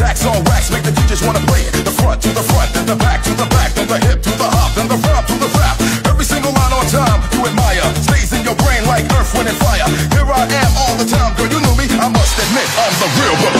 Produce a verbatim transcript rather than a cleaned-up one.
tracks on wax make the D Js wanna play it. The front to the front, then the back to the back, then the hip to the hop, then the rap to the rap. Every single line on time you admire stays in your brain like earth, wind, and fire. Here I am all the time, girl, you knew me. I must admit I'm the real